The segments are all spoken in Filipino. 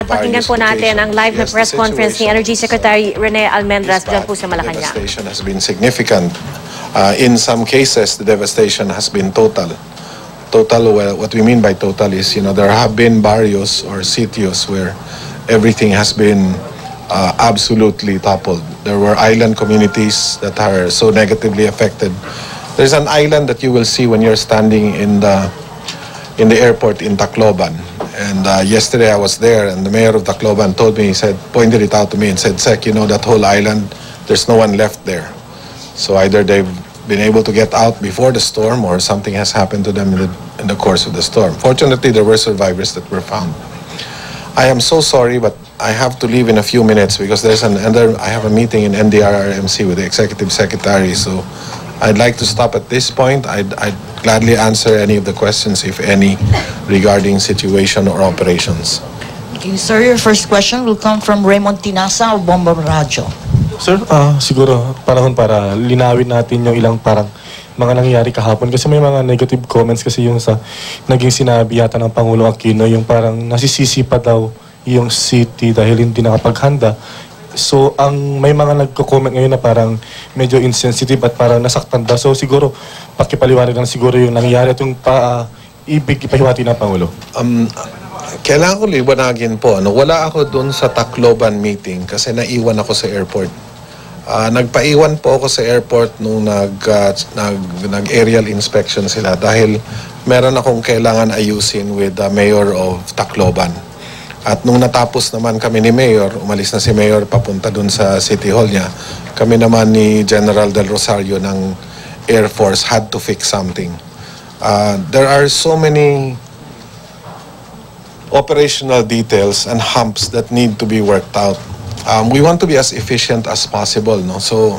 Pakinggan po natin ang live na press conference ni Energy Secretary Rene Almendras dyan po sa Malacanang. The devastation has been significant. In some cases, the devastation has been total. Well, what we mean by total is, there have been barrios or sitios where everything has been absolutely toppled. There were island communities that are so negatively affected. There's an island that you will see when you're standing in the airport in Tacloban. And yesterday I was there, and the mayor of Tacloban told me, pointed it out to me and said, Sec, that whole island, there's no one left there. So either they've been able to get out before the storm or something has happened to them in the course of the storm. Fortunately, there were survivors that were found. I am so sorry, but I have to leave in a few minutes because I have a meeting in NDRRMC with the executive secretary. So I'd like to stop at this point. I'd gladly answer any of the questions, if any, regarding situation or operations. Okay, sir, your first question will come from Raymond Tinasa of Bomba Radyo. Sir, siguro panahon para linawin natin yung ilang parang mga nangyayari kahapon kasi may mga negative comments kasi yung sa naging sinabi yata ng Pangulo Aquino yung parang nasisisi pa daw yung city dahil hindi nakapaghanda. So, may mga nagko-comment ngayon na parang medyo insensitive at parang nasaktan daw. So, siguro, pakipaliwanag lang siguro yung nangyayari at yung ibig ipahiwati ng Pangulo. Kailangan ko liwanagin po, wala ako dun sa Tacloban meeting kasi naiwan ako sa airport. Nagpaiwan po ako sa airport nung nag-aerial inspection sila dahil meron akong kailangan ayusin with the mayor of Tacloban. At nung natapos naman kami ni Mayor, umalis na si Mayor papunta dun sa City Hall niya, kami naman ni General Del Rosario ng Air Force had to fix something. There are so many operational details and humps that need to be worked out. We want to be as efficient as possible, no? So,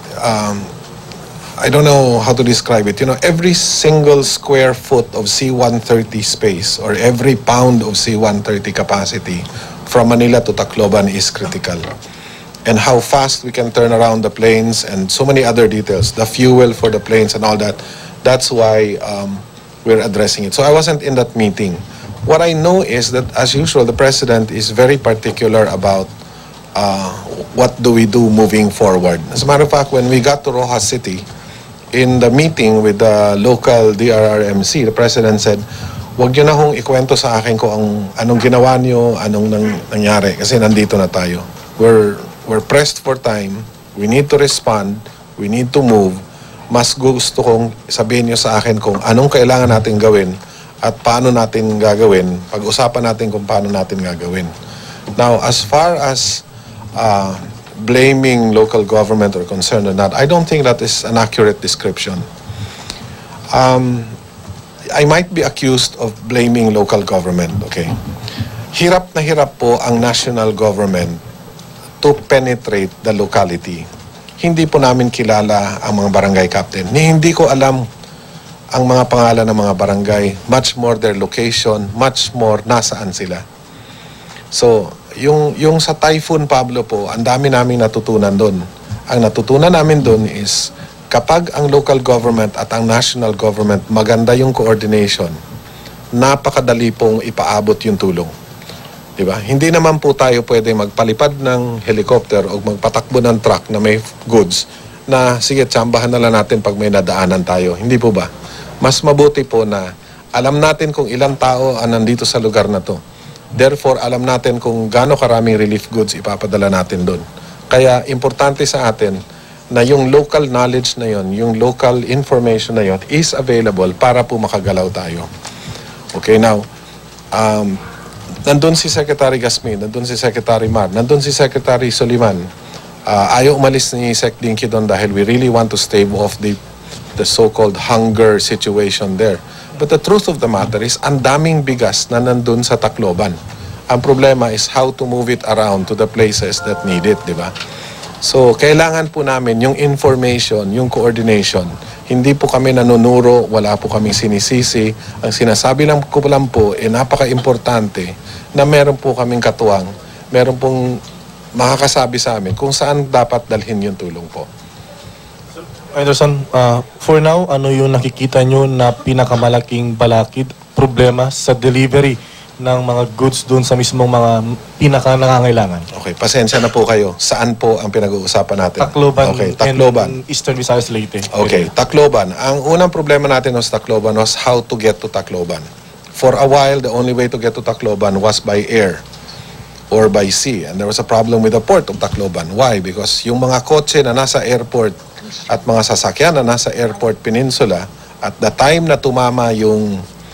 I don't know how to describe it. Every single square foot of C-130 space or every pound of C-130 capacity from Manila to Tacloban is critical. And how fast we can turn around the planes and so many other details, the fuel for the planes and all that, that's why we're addressing it. So I wasn't in that meeting. What I know is that, as usual, the President is very particular about what do we do moving forward. As a matter of fact, when we got to Rojas City, in the meeting with the local DRRMC, the President said, "Wag niyo na hong ikwento sa akin kung anong ginawa niyo, anong nangyari, kasi nandito na tayo. We're pressed for time, we need to respond, we need to move. Mas gusto kong sabihin niyo sa akin kung anong kailangan natin gawin at paano natin gagawin, pag-usapan natin kung paano natin gagawin." Now, as far as blaming local government or concerned or not, I don't think that is an accurate description. I might be accused of blaming local government, okay? Hirap na hirap po ang national government to penetrate the locality. Hindi po namin kilala ang mga barangay captain. Hindi ko alam ang mga pangalan ng mga barangay, much more their location, much more nasaan sila. So, yung sa Typhoon Pablo po, ang dami naming natutunan doon. Ang natutunan namin doon is kapag ang local government at ang national government maganda yung coordination, napakadali pong ipaabot yung tulong. Diba? Hindi naman po tayo pwede magpalipad ng helicopter o magpatakbo ng truck na may goods na sige, tsambahan na lang natin pag may nadaanan tayo. Hindi po ba? Mas mabuti po na alam natin kung ilang tao ang nandito sa lugar na to. Therefore, alam natin kung gaano karaming relief goods ipapadala natin doon. Kaya, importante sa atin na yung local knowledge na yon, yung local information na yon is available para po makagalaw tayo. Okay, now, nandun si Secretary Gasmin, nandun si Secretary Mar, nandun si Secretary Soliman. Ayaw umalis ni Sec Dinky doon dahil we really want to stave off the so-called hunger situation there. But the truth of the matter is, ang daming bigas na nandun sa Tacloban. Ang problema is how to move it around to the places that need it, di ba? So, kailangan po namin yung information, yung coordination. Hindi po kami nanunuro, wala po kaming sinisisi. Ang sinasabi lang ko lang po, napaka-importante na meron po kaming katuwang, meron pong makakasabi sa amin kung saan dapat dalhin yung tulong po. Anderson, for now, ano yung nakikita nyo na pinakamalaking balakid, problema sa delivery ng mga goods doon sa mismong mga pinaka-nangangailangan. Okay, pasensya na po kayo. Saan po ang pinag-uusapan natin? Tacloban, Okay, Tacloban. and Eastern Visayas, Leyte. Okay, Tacloban. Ang unang problema natin sa Tacloban was how to get to Tacloban. For a while, the only way to get to Tacloban was by air or by sea. And there was a problem with the port of Tacloban. Why? Because yung mga kotse na nasa airport at mga sasakyan na nasa airport peninsula, at the time na tumama yung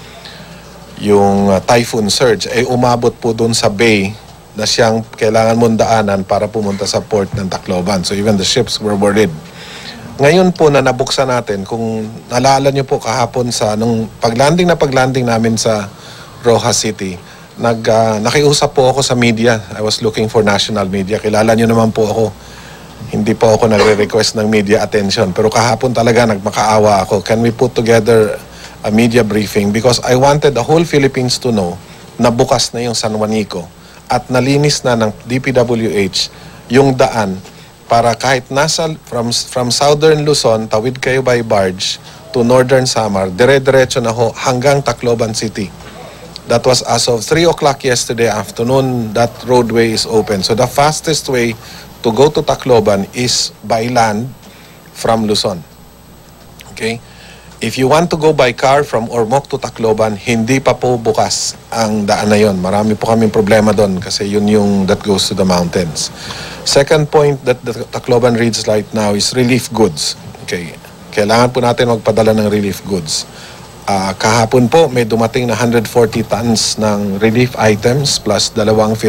typhoon surge, ay umabot po doon sa bay na siyang kailangan mong daanan para pumunta sa port ng Tacloban. So even the ships were worried. Ngayon po na nabuksan natin, kung naalala niyo po kahapon sa nung paglanding namin sa Rojas City, nakiusap po ako sa media. I was looking for national media. Kilala niyo naman po ako. Hindi po ako nagre-request ng media attention. Pero kahapon talaga nagmakaawa ako. Can we put together a media briefing? Because I wanted the whole Philippines to know na bukas na yung San Juanico at nalinis na ng DPWH yung daan para kahit from southern Luzon, tawid kayo by barge to northern Samar, dire-diretso na ho hanggang Tacloban City. That was as of 3 o'clock yesterday afternoon, that roadway is open. So the fastest way to go to Tacloban is by land from Luzon. Okay? If you want to go by car from Ormoc to Tacloban, hindi pa po bukas ang daan na yon. Marami po kaming problema doon kasi yun yung that goes to the mountains. Second point that the Tacloban reads right now is relief goods. Okay? Kailangan po natin magpadala ng relief goods. Kahapon po may dumating na 140 tons ng relief items plus 2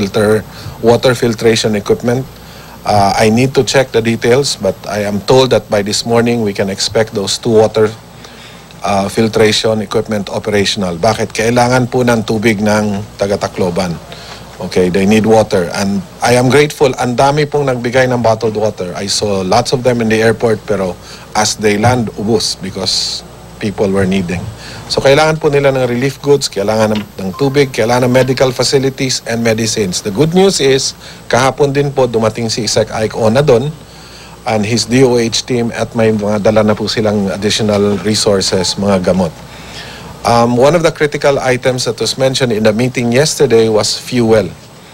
water filtration equipment. I need to check the details, but I am told that by this morning we can expect those 2 water filtration equipment operational. Bakit? Kailangan po ng tubig ng taga-Tacloban. Okay, they need water. And I am grateful, ang dami pong nagbigay ng bottled water. I saw lots of them in the airport, pero as they land, ubos because people were needing. So kailangan po nila ng relief goods, kailangan ng tubig, kailangan ng medical facilities and medicines. The good news is, kahapon din po dumating si Isaac Ike Ona doon and his DOH team at may mga dala na po silang additional resources, mga gamot. One of the critical items that was mentioned in the meeting yesterday was fuel.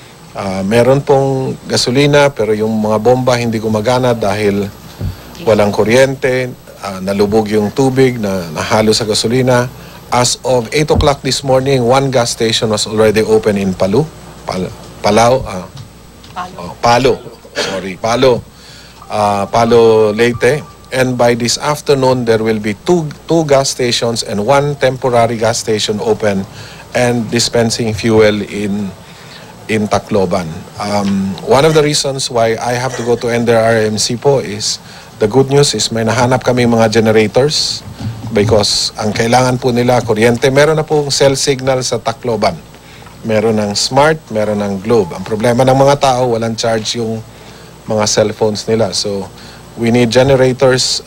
Meron pong gasolina pero yung mga bomba hindi gumagana dahil walang kuryente, nalubog yung tubig na nahalo sa gasolina. As of 8 o'clock this morning, 1 gas station was already open in Palo, Leyte. And by this afternoon, there will be two gas stations and 1 temporary gas station open and dispensing fuel in Tacloban. One of the reasons why I have to go to NDRRMC po is, the good news is may nahanap kami mga generators because ang kailangan po nila kuryente. Meron na pong cell signal sa Tacloban. Meron ng Smart, meron ng Globe. Ang problema ng mga tao, walang charge yung mga cellphones nila. So, we need generators.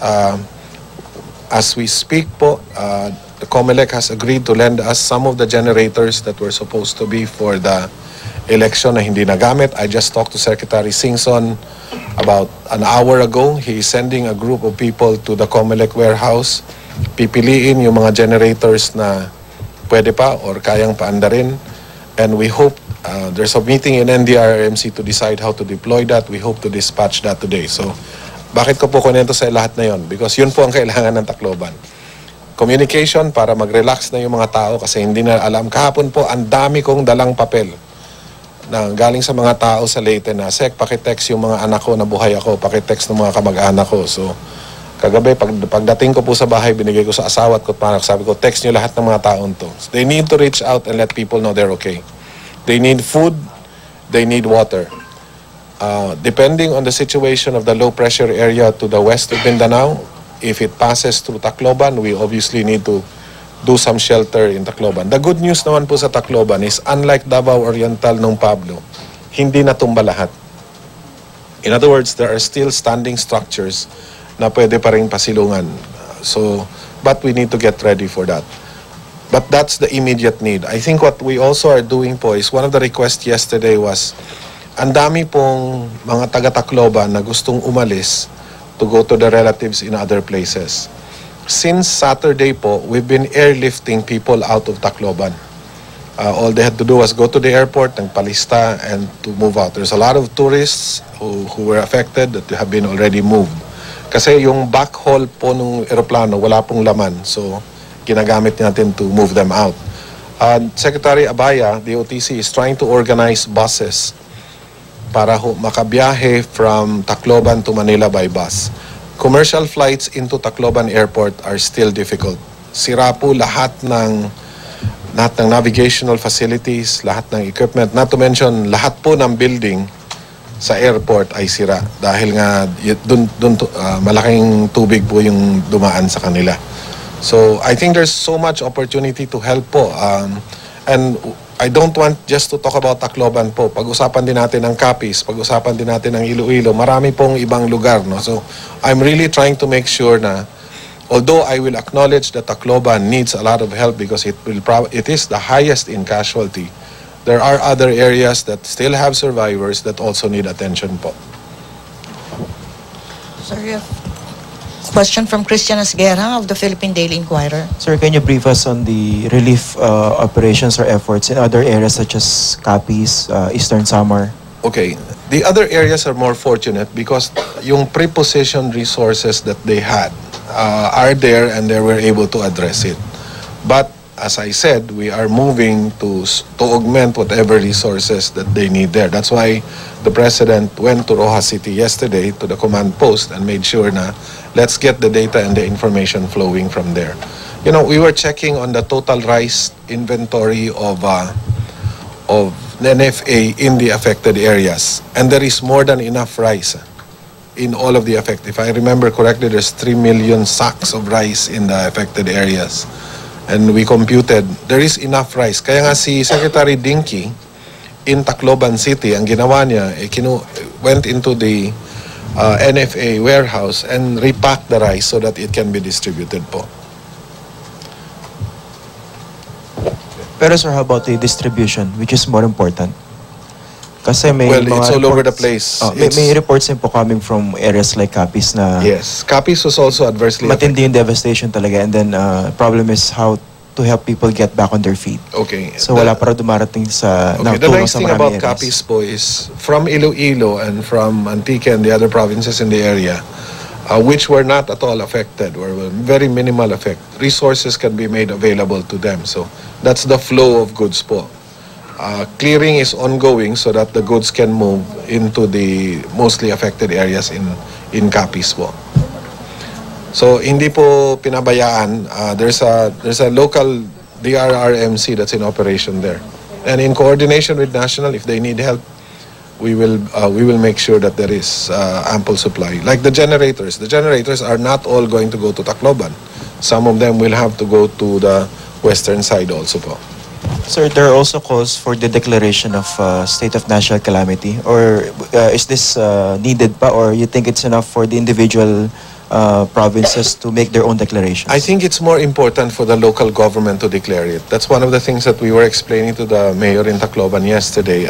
As we speak po, the COMELEC has agreed to lend us some of the generators that were supposed to be for the election na hindi nagamit. I just talked to Secretary Singson about an hour ago. He is sending a group of people to the COMELEC warehouse. Pipiliin yung mga generators na pwede pa or kayang paandarin. And we hope, there's a meeting in NDRRMC to decide how to deploy that. We hope to dispatch that today. So, bakit ko po kunento sa lahat na yon? Because yun po ang kailangan ng Tacloban. Communication para mag-relax na yung mga tao kasi hindi na alam. Kahapon po, ang dami kong dalang papel na galing sa mga tao sa Leyte na, Sek, pakitext yung mga anak ko na buhay ako, pakitext ng mga kamag-anak ko. So, kagabi, pagdating ko po sa bahay, binigay ko sa asawa at sabi ko, text nyo lahat ng mga taon to. So, they need to reach out and let people know they're okay. They need food, they need water. Depending on the situation of the low-pressure area to the west of Mindanao, if it passes through Tacloban, we obviously need to do some shelter in Tacloban. The good news naman po sa Tacloban is, unlike Davao Oriental nung Pablo, hindi natumba lahat. In other words, there are still standing structures na pwede pa rin pasilungan. But we need to get ready for that. But that's the immediate need. I think what we also are doing po is, one of the requests yesterday was, ang dami pong mga taga-Tacloban na gustong umalis to go to the relatives in other places. Since Saturday po, we've been airlifting people out of Tacloban. All they had to do was go to the airport, nagpalista, and to move out. There's a lot of tourists who were affected that have been already moved. Kasi yung backhaul po ng eroplano, wala pong laman. So, ginagamit natin to move them out. Secretary Abaya, the OTC, is trying to organize buses para makabiyahe from Tacloban to Manila by bus. Commercial flights into Tacloban Airport are still difficult. Sira po lahat ng navigational facilities, lahat ng equipment, not to mention lahat po ng building sa airport ay sira dahil nga malaking tubig po yung dumaan sa kanila. So I think there's so much opportunity to help po. And I don't want just to talk about Tacloban po. Pag-usapan din natin ng Capiz, pag-usapan din natin ng Iloilo, marami pong ibang lugar. No? So I'm really trying to make sure na although I will acknowledge that Tacloban needs a lot of help because it is the highest in casualty, there are other areas that still have survivors that also need attention po. Sir, you have a question from Christian Esguerra of the Philippine Daily Inquirer. Sir, can you brief us on the relief operations or efforts in other areas such as Capiz, Eastern Samar? Okay, the other areas are more fortunate because yung prepositioned resources that they had are there and they were able to address it. But as I said, we are moving to augment whatever resources that they need there. That's why the President went to Rojas City yesterday to the command post and made sure na let's get the data and the information flowing from there. You know, we were checking on the total rice inventory of NFA in the affected areas, and there is more than enough rice in all of the affected. If I remember correctly, there's 3 million sacks of rice in the affected areas. And we computed, there is enough rice. Kaya nga si Secretary Dinky in Tacloban City, ang ginawa niya, went into the NFA warehouse and repacked the rice so that it can be distributed po. Pero sir, how about the distribution, which is more important? Kasi may Well, mga it's all over the reports- place. May reports din po coming from areas like Capiz na Yes, Capiz was also adversely affected. matindi yung devastation talaga, and then problem is how to help people get back on their feet. Okay. So wala para dumarating sa Okay, the tulong nice sa thing about maraming areas. Capiz po is from Iloilo and from Antique and the other provinces in the area, which were not at all affected, were very minimal effect, resources can be made available to them. So that's the flow of goods po. Clearing is ongoing so that the goods can move into the mostly affected areas in Capiz po. So hindi po pinabayaan. There's a local DRRMC that's in operation there, and in coordination with national, if they need help, we will make sure that there is ample supply. Like the generators are not all going to go to Tacloban. Some of them will have to go to the western side also po. Sir, there are also calls for the declaration of state of national calamity, or is this needed pa, or you think it's enough for the individual provinces to make their own declarations? I think it's more important for the local government to declare it. That's one of the things that we were explaining to the mayor in Tacloban yesterday.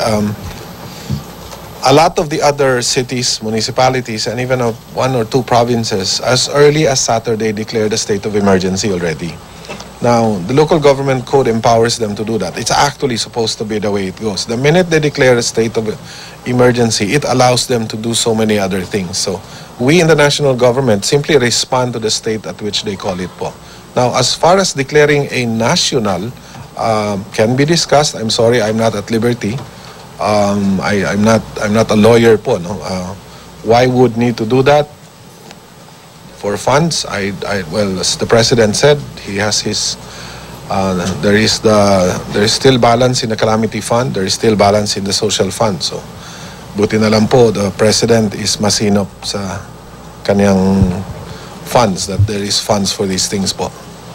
A lot of the other cities, municipalities, and even one or two provinces, as early as Saturday, declared a state of emergency already. Now, the local government code empowers them to do that. It's actually supposed to be the way it goes. The minute they declare a state of emergency, it allows them to do so many other things. So, we in the national government simply respond to the state at which they call it po. Now, as far as declaring a national can be discussed, I'm sorry, I'm not at liberty. I'm not a lawyer po. No? Why would need to do that? For funds, well, as the president said, he has his. There is still balance in the calamity fund. There is still balance in the social fund. So, buti na lang po, the president is masinop sa kanyang funds, that there is funds for these things po.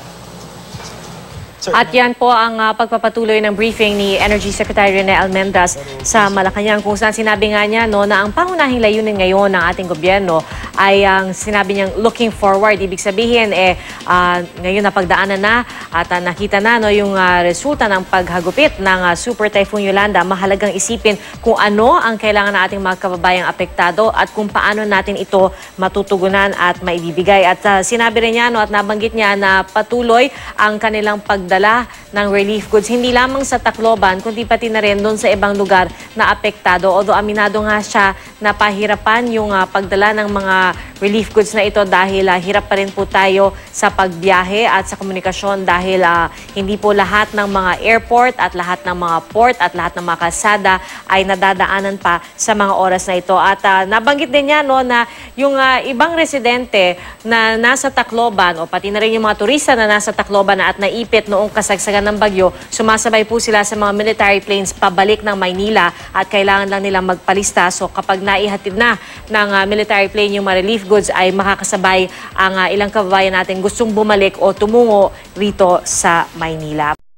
Sir, At yan po ang pagpapatuloy ng briefing ni Energy Secretary Rene Almendras sa Malacanang, kung saan sinabi nga niya no, na ang pangunahing layunin ngayon ng ating gobyerno ay ang sinabi niyang looking forward. Ibig sabihin, ngayon napagdaanan na at nakita na no, yung resulta ng paghagupit ng Super Typhoon Yolanda. Mahalagang isipin kung ano ang kailangan ng ating mga kababayang apektado at kung paano natin ito matutugunan at maibibigay. At sinabi rin niya no, at nabanggit niya na patuloy ang kanilang pagdala ng relief goods, hindi lamang sa Tacloban, kundi pati na rin doon sa ibang lugar na apektado. Although aminado nga siya na pahirapan yung pagdala ng mga relief goods na ito dahil hirap pa rin po tayo sa pagbiyahe at sa komunikasyon dahil hindi po lahat ng mga airport at lahat ng mga port at lahat ng mga kalsada ay nadadaanan pa sa mga oras na ito. At nabanggit din niya no, na yung ibang residente na nasa Tacloban o pati na rin yung mga turista na nasa Tacloban at naipit noong kasagsagan ng bagyo, sumasabay po sila sa mga military planes pabalik ng Maynila at kailangan lang nilang magpalista. So kapag naihatid na ng military plane yung mga relief goods ay makakasabay ang ilang kababayan natin gustong bumalik o tumungo rito sa Maynila.